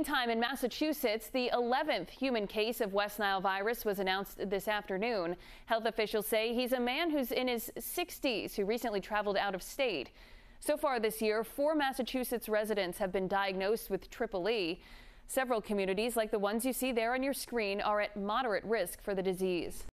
Meantime, in Massachusetts, the 11th human case of West Nile virus was announced this afternoon. Health officials say he's a man who's in his 60s who recently traveled out of state. So far this year, 4 Massachusetts residents have been diagnosed with EEE. Several communities, like the ones you see there on your screen, are at moderate risk for the disease.